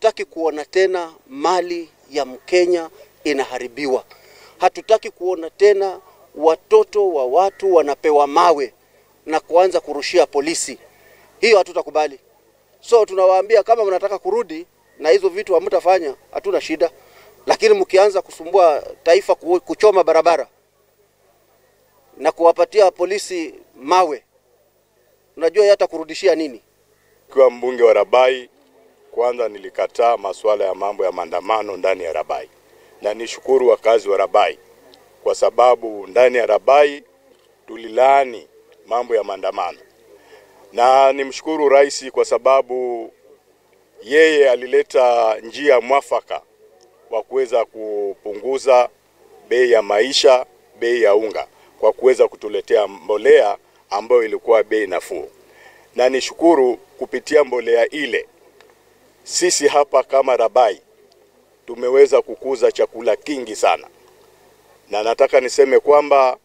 hatutaki kuona tena mali ya Mkenya inaharibiwa. Hatutaki kuona tena watoto wa watu wanapewa mawe na kuanza kurushia polisi. Hiyo hatutakubali. So tunawaambia kama mnataka kurudi na hizo vitu hamtafanya, hatuna shida. Lakini mkianza kusumbua taifa, kuchoma barabara na kuwapatia polisi mawe, unajua hata kurudishia nini? Kwa mbunge wa Rabai, kwanza nilikataa masuala ya mambo ya maandamano ndani ya Rabai. Na nishukuru wakazi wa Rabai kwa sababu ndani ya Rabai tulilaani mambo ya maandamano. Na nimshukuru rais kwa sababu yeye alileta njia mwafaka wa kuweza kupunguza bei ya maisha, bei ya unga, kwa kuweza kutuletea mbolea ambayo ilikuwa bei nafuu. Na nishukuru kupitia mbolea ile, sisi hapa kama Rabai tumeweza kukuza chakula kingi sana. Na nataka niseme kwamba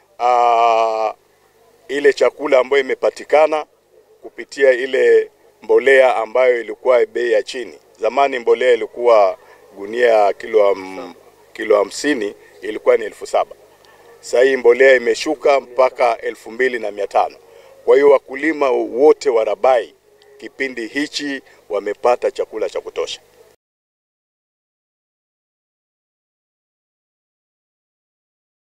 ile chakula ambayo imepatikana kupitia ile mbolea ambayo ilikuwa bei ya chini. Zamani mbolea ilikuwa gunia kilo 50 ilikuwa ni 7,000. Sasa hii mbolea imeshuka mpaka 2,500. Kwa hiyo wakulima wote wa Rabai kipindi hichi wamepata chakula cha kutosha.